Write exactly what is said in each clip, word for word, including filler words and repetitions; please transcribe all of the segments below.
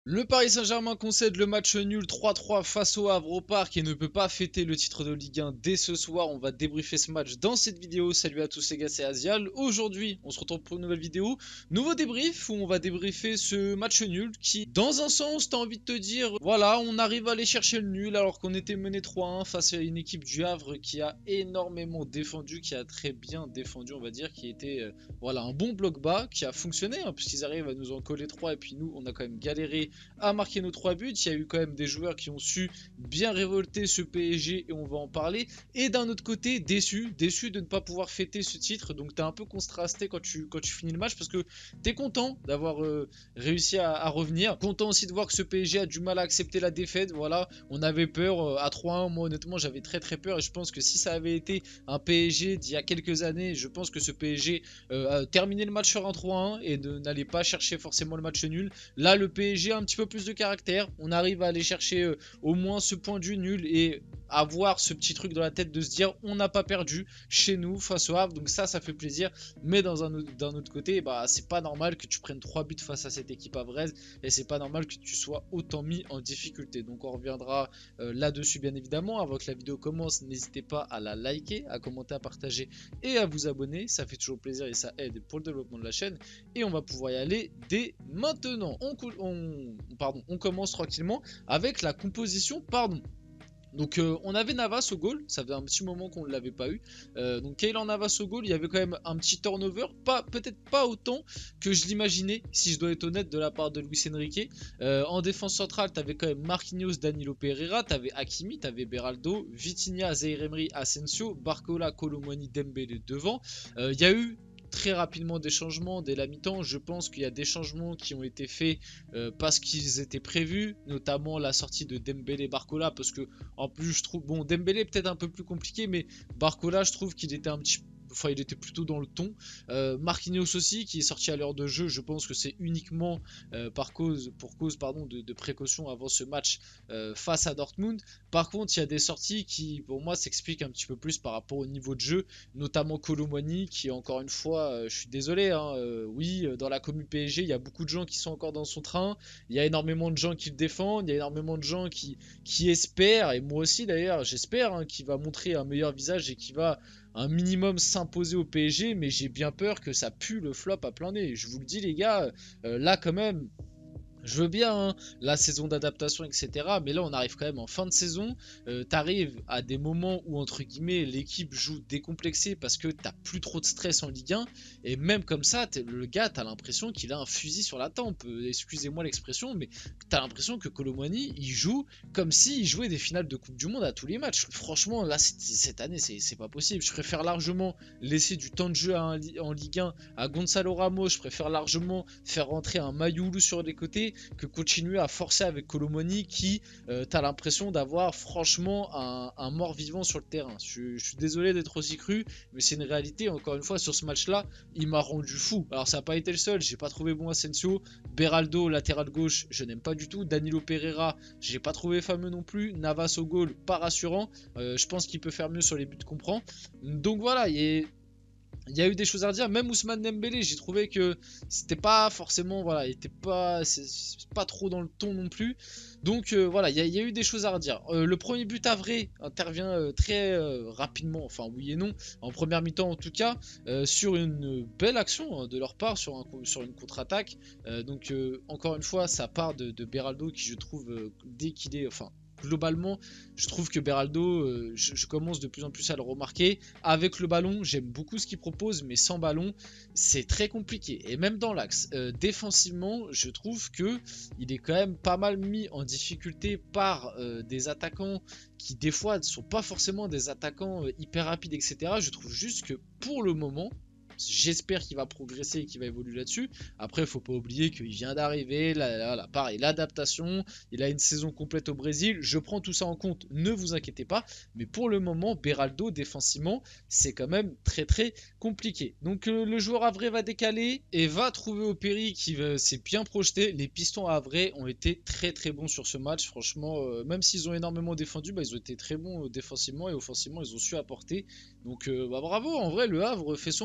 Le Paris Saint-Germain concède le match nul trois trois face au Havre au Parc et ne peut pas fêter le titre de Ligue un dès ce soir. On va débriefer ce match dans cette vidéo. Salut à tous les gars, c'est Azial. Aujourd'hui, on se retrouve pour une nouvelle vidéo. Nouveau débrief où on va débriefer ce match nul qui, dans un sens, t'as envie de te dire, voilà, on arrive à aller chercher le nul alors qu'on était mené trois un face à une équipe du Havre qui a énormément défendu, qui a très bien défendu, on va dire, qui était, euh, voilà, un bon bloc bas, qui a fonctionné, hein, puisqu'ils arrivent à nous en coller trois et puis nous, on a quand même galéré à marquer nos trois buts. Il y a eu quand même des joueurs qui ont su bien révolter ce P S G et on va en parler. Et d'un autre côté, déçu, déçu de ne pas pouvoir fêter ce titre. Donc t'es un peu contrasté quand tu, quand tu finis le match parce que t'es content d'avoir euh, réussi à, à revenir. Content aussi de voir que ce P S G a du mal à accepter la défaite. Voilà, on avait peur euh, à trois un. Moi honnêtement j'avais très très peur et je pense que si ça avait été un P S G d'il y a quelques années, je pense que ce P S G euh, a terminé le match sur un trois un et n'allait pas chercher forcément le match nul. Là le P S G a un petit peu plus de caractère, on arrive à aller chercher euh, au moins ce point du nul et avoir ce petit truc dans la tête de se dire on n'a pas perdu chez nous face au Havre, donc ça ça fait plaisir. Mais dans un autre, d'un autre côté, bah c'est pas normal que tu prennes trois buts face à cette équipe havraise et c'est pas normal que tu sois autant mis en difficulté. Donc on reviendra euh, là-dessus bien évidemment. Avant que la vidéo commence, n'hésitez pas à la liker, à commenter, à partager et à vous abonner, ça fait toujours plaisir et ça aide pour le développement de la chaîne. Et on va pouvoir y aller dès maintenant. On, on, pardon, on commence tranquillement avec la composition, pardon. Donc euh, on avait Navas au goal, ça faisait un petit moment qu'on ne l'avait pas eu. Euh, donc Keylor Navas au goal, il y avait quand même un petit turnover, pas peut-être pas autant que je l'imaginais, si je dois être honnête, de la part de Luis Enrique. Euh, en défense centrale, tu avais quand même Marquinhos, Danilo Pereira, tu avais Hakimi, tu avais Beraldo, Vitinha, Zaïre Emery, Asensio, Barcola, Kolo Muani, Dembélé devant. Il euh, y a eu très rapidement des changements dès la mi-temps. Je pense qu'il y a des changements qui ont été faits euh, parce qu'ils étaient prévus, notamment la sortie de Dembélé Barcola, parce que en plus je trouve, bon Dembélé peut-être un peu plus compliqué, mais Barcola je trouve qu'il était un petit peu Enfin, il était plutôt dans le ton. Euh, Marquinhos aussi, qui est sorti à l'heure de jeu. Je pense que c'est uniquement euh, par cause, pour cause pardon, de, de précaution avant ce match euh, face à Dortmund. Par contre, il y a des sorties qui, pour moi, s'expliquent un petit peu plus par rapport au niveau de jeu, notamment Kolo Muani, qui, encore une fois, euh, je suis désolé, hein, euh, oui, dans la commu P S G, il y a beaucoup de gens qui sont encore dans son train. Il y a énormément de gens qui le défendent. Il y a énormément de gens qui, qui espèrent, et moi aussi d'ailleurs, j'espère, hein, qu'il va montrer un meilleur visage et qu'il va un minimum s'imposer au P S G, mais j'ai bien peur que ça pue le flop à plein nez. Je vous le dis les gars, euh, là quand même, je veux bien hein, la saison d'adaptation, et cetera. Mais là, on arrive quand même en fin de saison. Euh, T'arrives à des moments où, entre guillemets, l'équipe joue décomplexée parce que t'as plus trop de stress en Ligue un. Et même comme ça, le gars, t'as l'impression qu'il a un fusil sur la tempe. Excusez-moi l'expression, mais t'as l'impression que Kolo Muani, il joue comme s'il jouait des finales de Coupe du Monde à tous les matchs. Franchement, là, cette année, c'est pas possible. Je préfère largement laisser du temps de jeu à un, en Ligue un à Gonzalo Ramos. Je préfère largement faire rentrer un Mayoulou sur les côtés que continuer à forcer avec Kolo Muani qui euh, t'as l'impression d'avoir franchement un, un mort vivant sur le terrain. Je, je suis désolé d'être aussi cru, mais c'est une réalité. Encore une fois, sur ce match là, il m'a rendu fou. Alors ça n'a pas été le seul, j'ai pas trouvé bon Asensio. Beraldo, latéral gauche, je n'aime pas du tout. Danilo Pereira, j'ai pas trouvé fameux non plus. Navas au goal, pas rassurant. Euh, je pense qu'il peut faire mieux sur les buts qu'on prend. Donc voilà, il est il y a eu des choses à dire, même Ousmane Dembélé, j'ai trouvé que c'était pas forcément, voilà, il était pas, c'est pas trop dans le ton non plus. Donc euh, voilà, il y, y a eu des choses à redire. Euh, le premier but avré intervient euh, très euh, rapidement, enfin oui et non, en première mi-temps en tout cas, euh, sur une belle action hein, de leur part, sur, un, sur une contre-attaque. Euh, donc euh, encore une fois, ça part de, de Beraldo qui je trouve, euh, dès qu'il est, enfin globalement, je trouve que Beraldo, euh, je, je commence de plus en plus à le remarquer. Avec le ballon, j'aime beaucoup ce qu'il propose, mais sans ballon, c'est très compliqué. Et même dans l'axe, euh, défensivement, je trouve que il est quand même pas mal mis en difficulté par euh, des attaquants qui, des fois, ne sont pas forcément des attaquants euh, hyper rapides, et cetera. Je trouve juste que pour le moment, j'espère qu'il va progresser et qu'il va évoluer là-dessus. Après, il faut pas oublier qu'il vient d'arriver, là, là, là, pareil, l'adaptation, il a une saison complète au Brésil. Je prends tout ça en compte, ne vous inquiétez pas. Mais pour le moment, Beraldo, défensivement, c'est quand même très très compliqué. Donc euh, le joueur Havrais va décaler et va trouver Opéry qui euh, s'est bien projeté. Les pistons Havrais ont été très très bons sur ce match. Franchement, euh, même s'ils ont énormément défendu, bah, ils ont été très bons euh, défensivement et offensivement, ils ont su apporter. Donc euh, bah, bravo, en vrai, le Havre fait son match. Et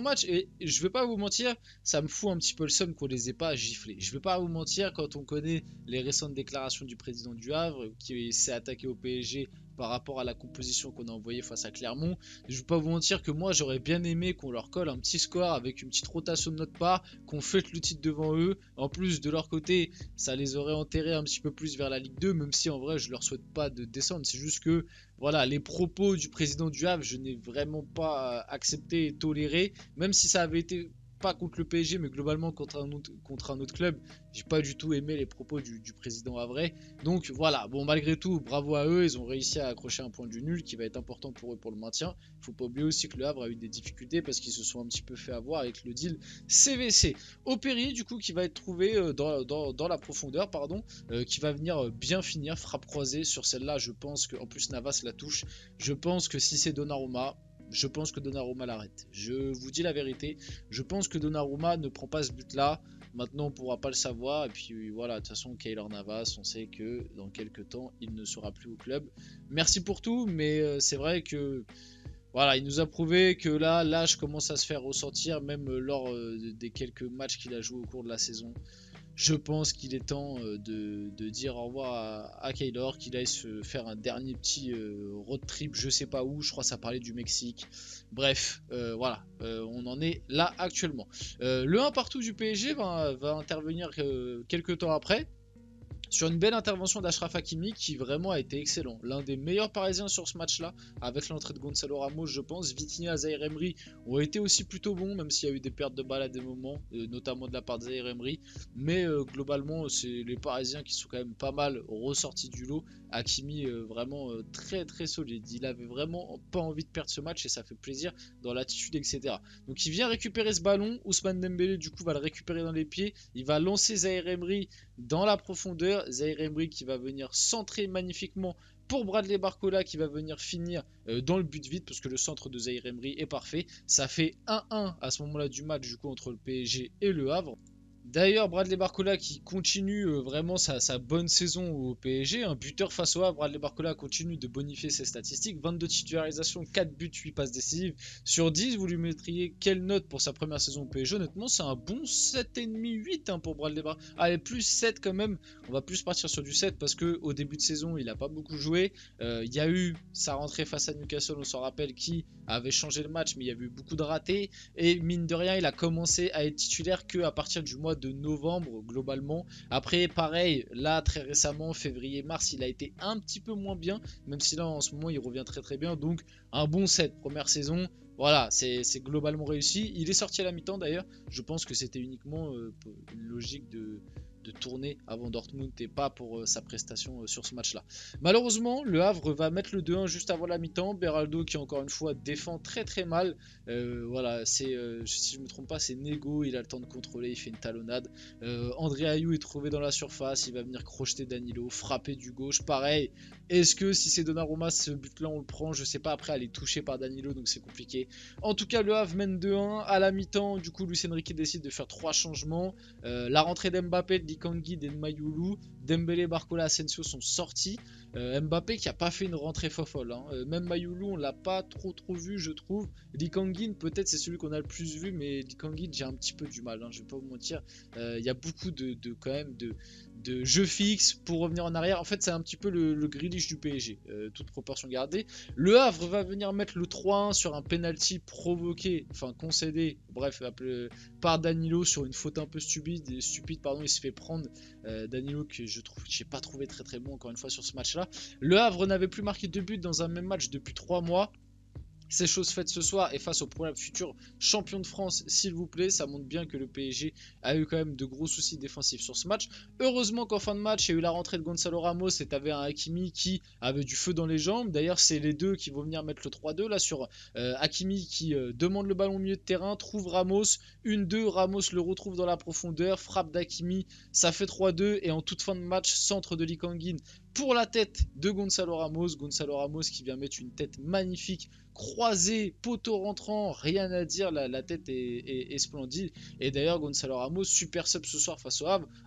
Et je vais pas vous mentir, ça me fout un petit peu le seum qu'on les ait pas giflés. Je vais pas vous mentir, quand on connaît les récentes déclarations du président du Havre, qui s'est attaqué au P S G par rapport à la composition qu'on a envoyée face à Clermont, je vais pas vous mentir que moi j'aurais bien aimé qu'on leur colle un petit score avec une petite rotation de notre part, qu'on fête le titre devant eux. En plus de leur côté, ça les aurait enterrés un petit peu plus vers la Ligue deux, même si en vrai je leur souhaite pas de descendre. C'est juste que voilà, les propos du président du Havre, je n'ai vraiment pas accepté et toléré, même si ça avait été pas contre le P S G, mais globalement contre un autre, contre un autre club. J'ai pas du tout aimé les propos du, du président havrais. Donc voilà, bon, malgré tout, bravo à eux, ils ont réussi à accrocher un point du nul qui va être important pour eux pour le maintien. Faut pas oublier aussi que le Havre a eu des difficultés parce qu'ils se sont un petit peu fait avoir avec le deal C V C. Opéry, du coup, qui va être trouvé dans, dans, dans la profondeur, pardon, euh, qui va venir bien finir, frappe croisée sur celle-là. Je pense que, en plus, Navas la touche. Je pense que si c'est Donnarumma, je pense que Donnarumma l'arrête. Je vous dis la vérité. Je pense que Donnarumma ne prend pas ce but-là. Maintenant, on ne pourra pas le savoir. Et puis voilà, de toute façon, Keylor Navas, on sait que dans quelques temps, il ne sera plus au club. Merci pour tout, mais euh, c'est vrai que voilà, il nous a prouvé que là, l'âge commence à se faire ressentir, même lors euh, des quelques matchs qu'il a joué au cours de la saison. Je pense qu'il est temps de, de dire au revoir à, à Keylor, qu'il aille se faire un dernier petit euh, road trip, je sais pas où, je crois que ça parlait du Mexique. Bref, euh, voilà, euh, on en est là actuellement. Euh, le un partout du P S G va, va intervenir euh, quelques temps après, sur une belle intervention d'Achraf Hakimi qui vraiment a été excellent. L'un des meilleurs parisiens sur ce match-là, avec l'entrée de Gonzalo Ramos, je pense. Vitinha et Zaïre Emery ont été aussi plutôt bons, même s'il y a eu des pertes de balles à des moments, euh, notamment de la part de Zaïre Emery. Mais euh, globalement, c'est les parisiens qui sont quand même pas mal ressortis du lot. Hakimi, euh, vraiment euh, très très solide. Il avait vraiment pas envie de perdre ce match et ça fait plaisir dans l'attitude, et cetera. Donc il vient récupérer ce ballon. Ousmane Dembélé, du coup, va le récupérer dans les pieds. Il va lancer Zaïre Emery dans la profondeur. Zaïre Emery qui va venir centrer magnifiquement pour Bradley Barcola qui va venir finir euh, dans le but vide parce que le centre de Zaïre Emery est parfait. Ça fait un un à ce moment-là du match du coup entre le P S G et le Havre. D'ailleurs, Bradley Barcola qui continue euh, vraiment sa, sa bonne saison au P S G, un buteur face au Havre. Bradley Barcola continue de bonifier ses statistiques, vingt-deux titularisations, quatre buts, huit passes décisives. Sur dix, vous lui mettriez quelle note pour sa première saison au P S G? Honnêtement, c'est un bon sept virgule cinq huit hein, pour Bradley Barcola. Allez, plus sept quand même, on va plus partir sur du sept parce qu'au début de saison, il n'a pas beaucoup joué. Euh, il y a eu sa rentrée face à Newcastle, on s'en rappelle, qui avait changé le match, mais il y a eu beaucoup de ratés. Et mine de rien, il a commencé à être titulaire qu'à partir du mois de novembre globalement. Après pareil, là très récemment, février-mars, il a été un petit peu moins bien, même si là en ce moment il revient très très bien. Donc un bon sept, première saison. Voilà, c'est globalement réussi. Il est sorti à la mi-temps d'ailleurs. Je pense que c'était uniquement euh, une logique de... de tourner avant Dortmund et pas pour euh, sa prestation euh, sur ce match-là. Malheureusement, le Havre va mettre le deux un juste avant la mi-temps. Beraldo qui encore une fois défend très très mal. Euh, voilà, c'est euh, si je me trompe pas, c'est Nego. Il a le temps de contrôler, il fait une talonnade. Euh, André Ayou est trouvé dans la surface. Il va venir crocheter Danilo, frapper du gauche. Pareil. Est-ce que si c'est Donnarumma, ce but-là on le prend? Je sais pas. Après, elle est touchée par Danilo, donc c'est compliqué. En tout cas, le Havre mène deux un à la mi-temps. Du coup, Luis Enrique décide de faire trois changements. Euh, la rentrée d'Mbappé, de Kangui, Denmayoulou, Dembélé, Barcola, Asensio sont sortis. Euh, Mbappé qui a pas fait une rentrée fofolle. Hein. Euh, même Mayoulou, on l'a pas trop trop vu, je trouve. Likangin, peut-être c'est celui qu'on a le plus vu, mais Likangin, j'ai un petit peu du mal. Hein, je vais pas vous mentir. Il euh, y a beaucoup de, de quand même de, de jeux fixes pour revenir en arrière. En fait, c'est un petit peu le, le Grealish du P S G, euh, toute proportion gardée. Le Havre va venir mettre le trois un sur un penalty provoqué, enfin concédé, bref, appelé, par Danilo sur une faute un peu stupide. Stupide, pardon, il se fait prendre. Euh, Danilo que je trouve, j'ai pas trouvé très très bon encore une fois sur ce match-là. Le Havre n'avait plus marqué de but dans un même match depuis trois mois. C'est chose faite ce soir et face au probable futur champion de France, s'il vous plaît, ça montre bien que le P S G a eu quand même de gros soucis défensifs sur ce match. Heureusement qu'en fin de match, il y a eu la rentrée de Gonzalo Ramos et tu avais un Hakimi qui avait du feu dans les jambes. D'ailleurs, c'est les deux qui vont venir mettre le trois deux là sur euh, Hakimi qui euh, demande le ballon au milieu de terrain, trouve Ramos, une deux, Ramos le retrouve dans la profondeur, frappe d'Hakimi, ça fait trois deux et en toute fin de match, centre de Likangin pour la tête de Gonzalo Ramos. Gonzalo Ramos qui vient mettre une tête magnifique, croisée, poteau rentrant, rien à dire, la, la tête est, est, est splendide. Et d'ailleurs, Gonzalo Ramos, super sub ce soir face au Havre,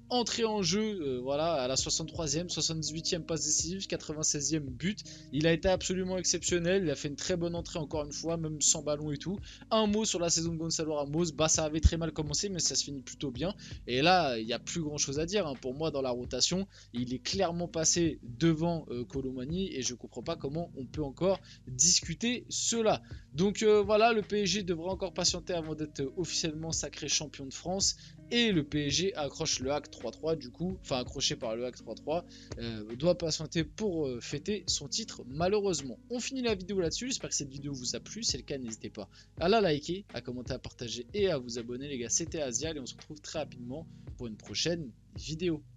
entré en jeu, euh, voilà, à la soixante-troisième, soixante-dix-huitième passe décisive, quatre-vingt-seizième but. Il a été absolument exceptionnel, il a fait une très bonne entrée encore une fois, même sans ballon et tout. Un mot sur la saison de Gonzalo Ramos, bah ça avait très mal commencé mais ça se finit plutôt bien. Et là, il n'y a plus grand chose à dire, hein. Pour moi dans la rotation, il est clairement passé devant euh, Kolo Muani et je comprends pas comment on peut encore discuter cela. Donc euh, voilà, le P S G devra encore patienter avant d'être officiellement sacré champion de France. Et le P S G accroche le hack trois trois du coup, enfin accroché par le hack trois trois, euh, doit patienter pour euh, fêter son titre malheureusement. On finit la vidéo là-dessus, j'espère que cette vidéo vous a plu, si c'est le cas n'hésitez pas à la liker, à commenter, à partager et à vous abonner les gars, c'était Azial et on se retrouve très rapidement pour une prochaine vidéo.